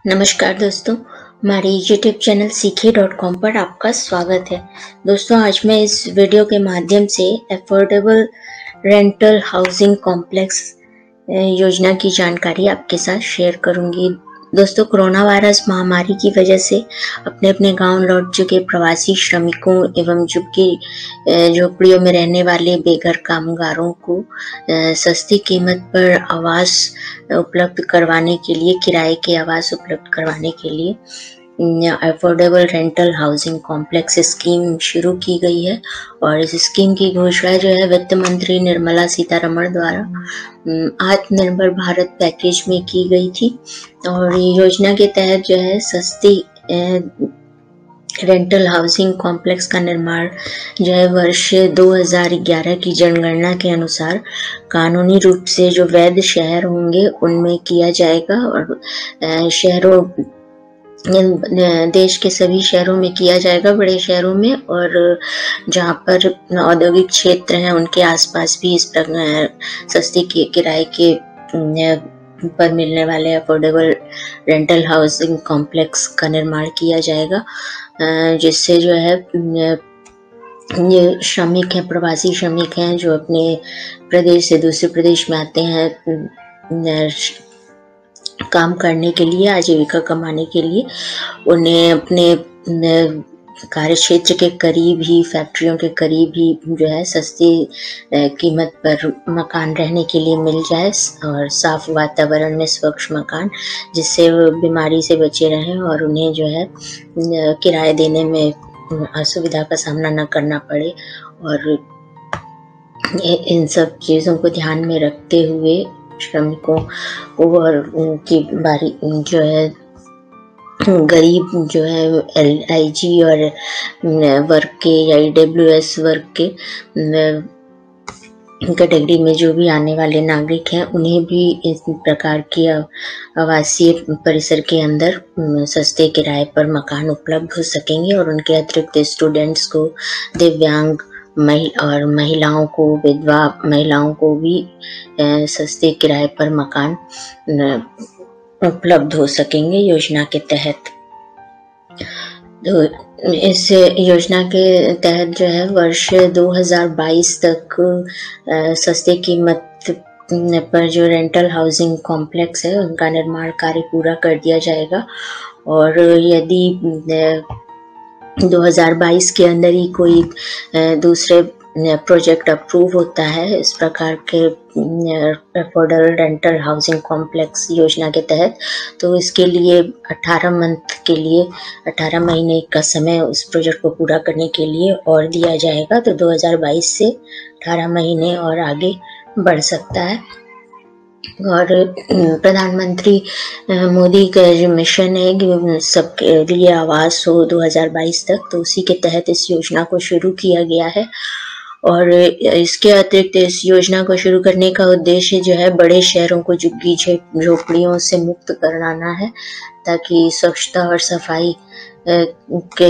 नमस्कार दोस्तों, हमारे यूट्यूब चैनल सीखे.com पर आपका स्वागत है। दोस्तों, आज मैं इस वीडियो के माध्यम से अफोर्डेबल रेंटल हाउसिंग कॉम्प्लेक्स योजना की जानकारी आपके साथ शेयर करूंगी। दोस्तों, कोरोना वायरस महामारी की वजह से अपने अपने गांव लौट चुके प्रवासी श्रमिकों एवं झोपड़ियों में रहने वाले बेघर कामगारों को सस्ती कीमत पर आवास उपलब्ध करवाने के लिए, किराए के आवास उपलब्ध करवाने के लिए affordable rental housing complex scheme शुरू की गई है। और इस स्कीम की घोषणा जो है वित्त मंत्री निर्मला सीतारमण द्वारा आत्मनिर्भर भारत पैकेज में की गई थी। और ये योजना के तहत जो है सस्ती रेंटल हाउसिंग कॉम्प्लेक्स का निर्माण जो है वर्ष 2011 की जनगणना के अनुसार कानूनी रूप से जो वैध शहर होंगे उनमें किया जाएगा। और देश के सभी शहरों में किया जाएगा, बड़े शहरों में, और जहाँ पर औद्योगिक क्षेत्र हैं उनके आसपास भी इस प्रकार सस्ती किराए के पर मिलने वाले अफोर्डेबल रेंटल हाउसिंग कॉम्प्लेक्स का निर्माण किया जाएगा, जिससे जो है ये श्रमिक हैं, प्रवासी श्रमिक हैं जो अपने प्रदेश से दूसरे प्रदेश में आते हैं काम करने के लिए, आजीविका कमाने के लिए, उन्हें अपने कार्य क्षेत्र के करीब ही, फैक्ट्रियों के करीब ही जो है सस्ती कीमत पर मकान रहने के लिए मिल जाए, और साफ वातावरण में स्वच्छ मकान, जिससे वो बीमारी से बचे रहें और उन्हें जो है किराए देने में असुविधा का सामना न करना पड़े। और इन सब चीज़ों को ध्यान में रखते हुए श्रमिकों को और उनकी बारी जो है गरीब जो है LIG और वर्ग के या EWS वर्ग के कैटेगरी में जो भी आने वाले नागरिक हैं उन्हें भी इस प्रकार की आवासीय परिसर के अंदर सस्ते किराए पर मकान उपलब्ध हो सकेंगे। और उनके अतिरिक्त स्टूडेंट्स को, दिव्यांग और महिलाओं को, विधवा महिलाओं को भी सस्ते किराए पर मकान उपलब्ध हो सकेंगे योजना के तहत। तो इस योजना के तहत जो है वर्ष 2022 तक सस्ते कीमत पर जो रेंटल हाउसिंग कॉम्प्लेक्स है उनका निर्माण कार्य पूरा कर दिया जाएगा। और यदि 2022 के अंदर ही कोई दूसरे प्रोजेक्ट अप्रूव होता है इस प्रकार के अफोर्डेबल रेंटल हाउसिंग कॉम्प्लेक्स योजना के तहत, तो इसके लिए 18 महीने का समय उस प्रोजेक्ट को पूरा करने के लिए और दिया जाएगा। तो 2022 से 18 महीने और आगे बढ़ सकता है। और प्रधानमंत्री मोदी का जो मिशन है कि सबके लिए आवास हो 2022 तक, तो उसी के तहत इस योजना को शुरू किया गया है। और इसके अतिरिक्त इस योजना को शुरू करने का उद्देश्य जो है बड़े शहरों को झुग्गी झोपड़ियों से मुक्त कराना है, ताकि स्वच्छता और सफाई के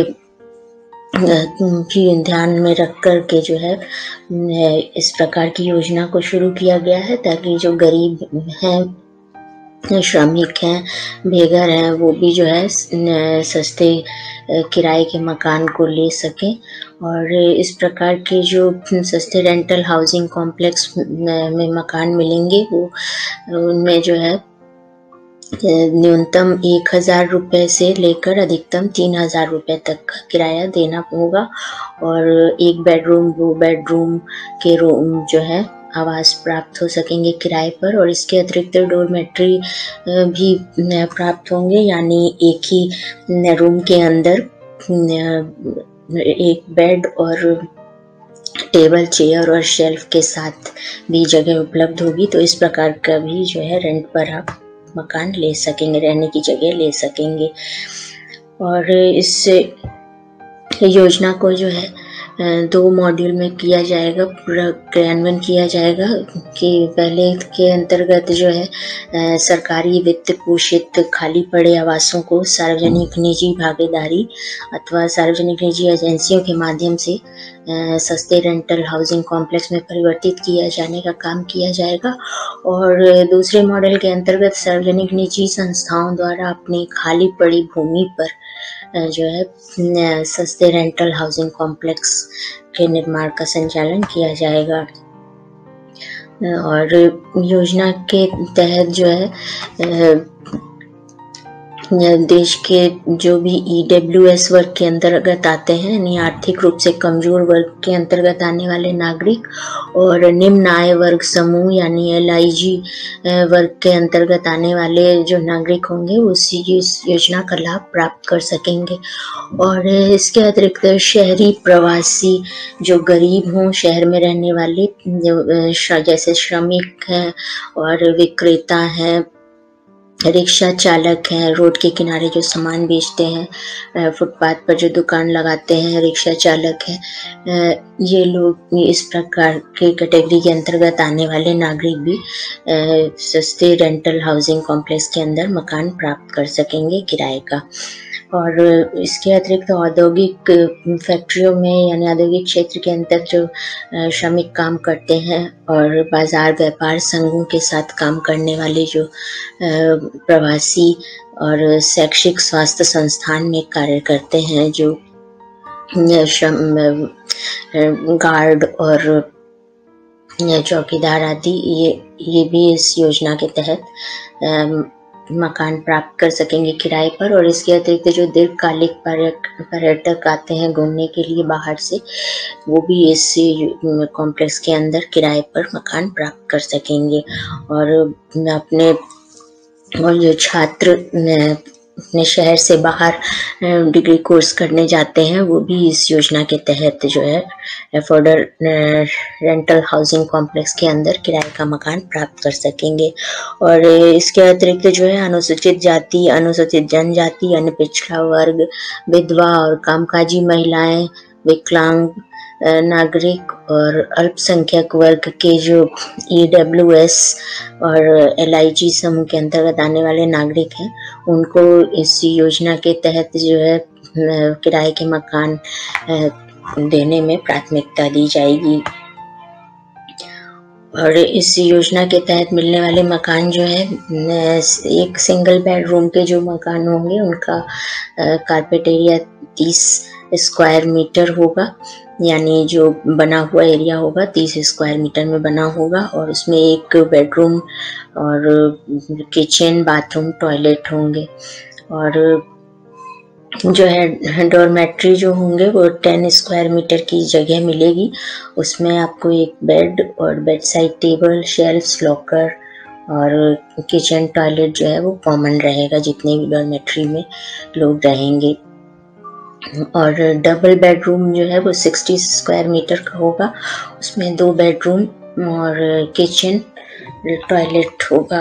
ध्यान में रख कर के जो है इस प्रकार की योजना को शुरू किया गया है, ताकि जो गरीब हैं, श्रमिक हैं, बेघर हैं, वो भी जो है सस्ते किराए के मकान को ले सकें। और इस प्रकार के जो सस्ते रेंटल हाउसिंग कॉम्प्लेक्स में मकान मिलेंगे वो उनमें जो है न्यूनतम 1000 रुपये से लेकर अधिकतम 3000 रुपये तक का किराया देना होगा। और 1 बेडरूम 2 बेडरूम के रूम जो है आवास प्राप्त हो सकेंगे किराए पर। और इसके अतिरिक्त डोरमेट्री भी प्राप्त होंगे, यानी एक ही रूम के अंदर एक बेड और टेबल, चेयर और शेल्फ के साथ भी जगह उपलब्ध होगी। तो इस प्रकार का भी जो है रेंट पर आप मकान ले सकेंगे, रहने की जगह ले सकेंगे। और इस योजना को जो है 2 मॉड्यूल में किया जाएगा, पूरा क्रियान्वयन किया जाएगा। कि पहले के अंतर्गत जो है सरकारी वित्त पोषित खाली पड़े आवासों को सार्वजनिक निजी भागीदारी अथवा सार्वजनिक निजी एजेंसियों के माध्यम से सस्ते रेंटल हाउसिंग कॉम्प्लेक्स में परिवर्तित किया जाने का काम किया जाएगा। और दूसरे मॉडल के अंतर्गत सार्वजनिक निजी संस्थाओं द्वारा अपनी खाली पड़ी भूमि पर जो है सस्ते रेंटल हाउसिंग कॉम्प्लेक्स के निर्माण का संचालन किया जाएगा। और योजना के तहत जो है देश के जो भी EWS वर्ग के अंतर्गत आते हैं, यानी आर्थिक रूप से कमजोर वर्ग के अंतर्गत आने वाले नागरिक और निम्न आय वर्ग समूह यानी LIG वर्ग के अंतर्गत आने वाले जो नागरिक होंगे वो इस योजना का लाभ प्राप्त कर सकेंगे। और इसके अतिरिक्त शहरी प्रवासी जो गरीब हों, शहर में रहने वाले जैसे श्रमिक हैं और विक्रेता हैं, रिक्शा चालक हैं, रोड के किनारे जो सामान बेचते हैं, फुटपाथ पर जो दुकान लगाते हैं, रिक्शा चालक हैं, ये लोग इस प्रकार के कैटेगरी के अंतर्गत आने वाले नागरिक भी सस्ते रेंटल हाउसिंग कॉम्प्लेक्स के अंदर मकान प्राप्त कर सकेंगे किराए का। और इसके अतिरिक्त औद्योगिक फैक्ट्रियों में यानी औद्योगिक क्षेत्र के अंदर जो श्रमिक काम करते हैं और बाजार व्यापार संघों के साथ काम करने वाले जो प्रवासी और शैक्षिक स्वास्थ्य संस्थान में कार्य करते हैं, जो गार्ड और चौकीदार आदि, ये भी इस योजना के तहत मकान प्राप्त कर सकेंगे किराए पर। और इसके अतिरिक्त जो दीर्घकालिक पर्यटक आते हैं घूमने के लिए बाहर से, वो भी इस कॉम्प्लेक्स के अंदर किराए पर मकान प्राप्त कर सकेंगे। और जो छात्र अपने शहर से बाहर डिग्री कोर्स करने जाते हैं, वो भी इस योजना के तहत जो है अफोर्डेबल रेंटल हाउसिंग कॉम्प्लेक्स के अंदर किराए का मकान प्राप्त कर सकेंगे। और इसके अतिरिक्त जो है अनुसूचित जाति, अनुसूचित जनजाति, अन्य पिछड़ा वर्ग, विधवा और कामकाजी महिलाएं, विकलांग नागरिक और अल्पसंख्यक वर्ग के जो EWS और LIG समूह के अंतर्गत आने वाले नागरिक हैं, उनको इस योजना के तहत जो है किराए के मकान देने में प्राथमिकता दी जाएगी। और इस योजना के तहत मिलने वाले मकान जो है, एक सिंगल बेडरूम के जो मकान होंगे उनका कारपेट एरिया 30 स्क्वायर मीटर होगा, यानी जो बना हुआ एरिया होगा 30 स्क्वायर मीटर में बना होगा। और उसमें एक बेडरूम और किचन, बाथरूम, टॉयलेट होंगे। और जो है डॉर्मेट्री जो होंगे वो 10 स्क्वायर मीटर की जगह मिलेगी। उसमें आपको एक बेड और bed side table, shelves, locker और किचन, टॉयलेट जो है वो कॉमन रहेगा जितने भी डॉर्मेट्री में लोग रहेंगे। और डबल बेडरूम जो है वो 60 स्क्वायर मीटर का होगा, उसमें 2 बेडरूम और किचन, टॉयलेट होगा।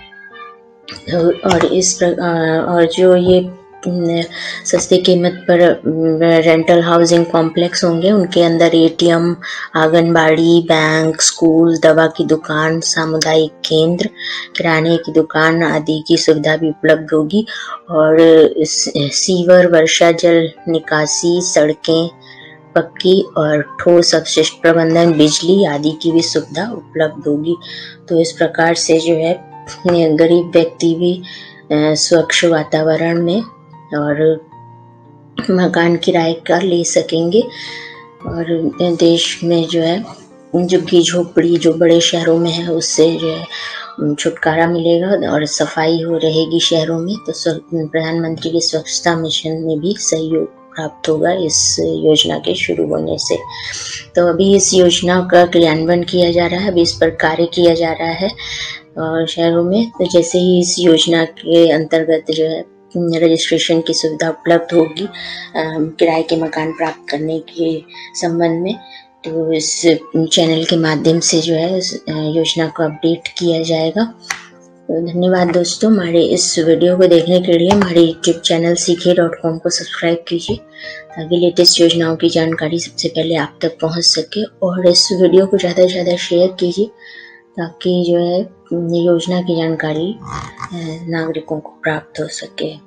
और जो ये सस्ती कीमत पर रेंटल हाउसिंग कॉम्प्लेक्स होंगे, उनके अंदर ATM, आंगनबाड़ी, बैंक, स्कूल, दवा की दुकान, सामुदायिक केंद्र, किराने की दुकान आदि की सुविधा भी उपलब्ध होगी। और सीवर, वर्षा जल निकासी, सड़कें पक्की और ठोस अपशिष्ट प्रबंधन, बिजली आदि की भी सुविधा उपलब्ध होगी। तो इस प्रकार से जो है गरीब व्यक्ति भी स्वच्छ वातावरण में और मकान किराए का ले सकेंगे। और देश में जो है झुग्गी झोपड़ी जो बड़े शहरों में है उससे जो है छुटकारा मिलेगा और सफाई हो रहेगी शहरों में। तो प्रधानमंत्री के स्वच्छता मिशन में भी सहयोग प्राप्त होगा इस योजना के शुरू होने से। तो अभी इस योजना का क्रियान्वयन किया जा रहा है, अभी इस पर कार्य किया जा रहा है और शहरों में। तो जैसे ही इस योजना के अंतर्गत जो है रजिस्ट्रेशन की सुविधा उपलब्ध होगी किराए के मकान प्राप्त करने के संबंध में, तो इस चैनल के माध्यम से जो है इस योजना को अपडेट किया जाएगा। तो धन्यवाद दोस्तों, हमारे इस वीडियो को देखने के लिए हमारे YouTube चैनल सीखे.com को सब्सक्राइब कीजिए ताकि लेटेस्ट योजनाओं की जानकारी सबसे पहले आप तक पहुंच सके। और इस वीडियो को ज़्यादा से ज़्यादा शेयर कीजिए ताकि जो है योजना की जानकारी नागरिकों को प्राप्त हो सके।